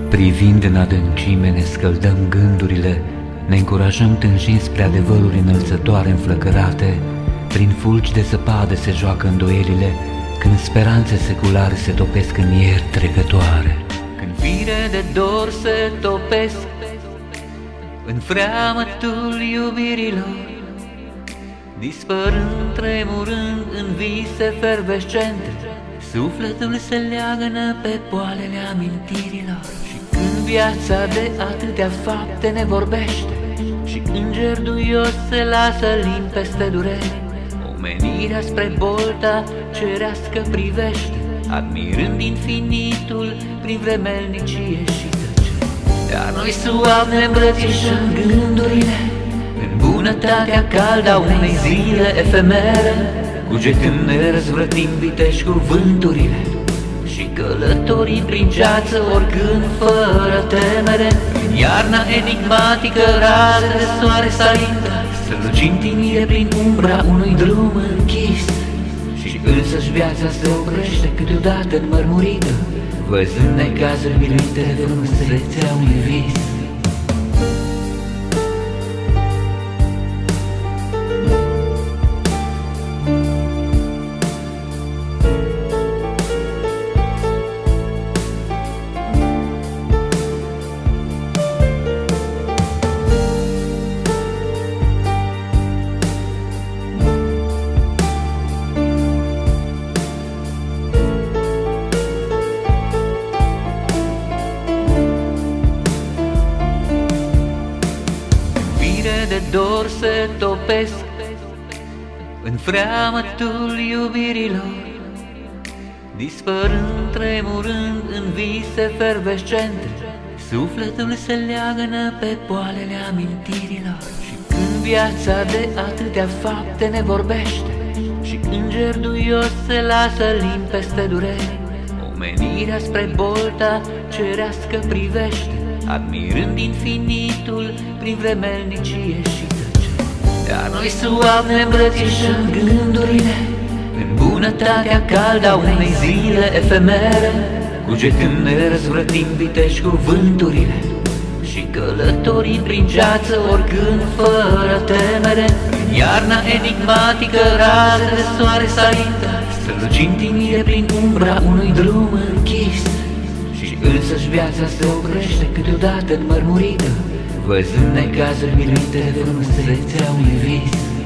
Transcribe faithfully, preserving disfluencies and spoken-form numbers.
Privind în adâncime ne scăldăm gândurile, ne încurajăm tânjind spre adevăruri înălțătoare înflăcărate. Prin fulgi de zăpadă se joacă îndoielile, când speranțe seculare se topesc în ieri trecătoare. Când fire de dor se topesc în freamătul iubirilor, dispărând, tremurând în vise fervescente, sufletul se leagănă pe poalele amintirilor. Și când viața de atâtea fapte ne vorbește și înger duios se lasă lin peste dureri, omenirea spre bolta cerească privește, admirând infinitul prin vremelnicie și tăcere. Dar noi suav ne îmbrățișăm gândurile în bunătatea caldă a unei zile efemere, cugetând ne răzvrătim viteși cu vânturile și călătorii prin ceață oricând fără temere. În iarna enigmatică raze de soare salintă, strălucind timide prin umbra unui drum închis, și însăși viața se oprește câteodată înmărmurită, văzând necazuri biruite de frumusețea unui vis. De dor se topesc în freamătul iubirilor, dispărând, tremurând în vise fervescente, sufletul se leagănă pe poalele amintirilor. Și când viața de atâtea fapte ne vorbește și înger duios se lasă lin peste dureri, omenirea spre bolta cerească privește, admirând infinitul prin vremelnicie și tăcere. Dar noi suav ne îmbrățișăm gândurile în bunătatea caldă a unei zile efemere, cugetând ne răzvrătim viteși cu vânturile și călătorii prin ceață oricând fără temere. În iarna enigmatică raze de soare salintă, strălucind timide prin umbra unui drum închis, și însăși viața se oprește câteodată înmărmurită, văzând necazuri biruite de frumusețea unui vis.